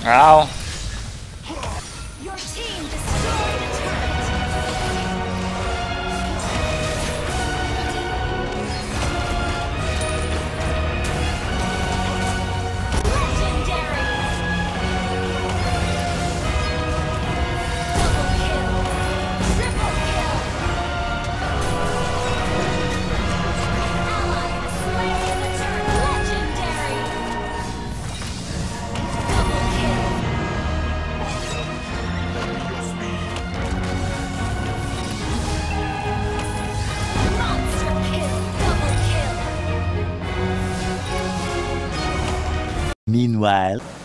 Ow. Your team destroyed a turret. Legendary. Double kill. Triple kill. Ally has slain the turret. Legendary. Double kill. Monster kill. Double kill. Meanwhile.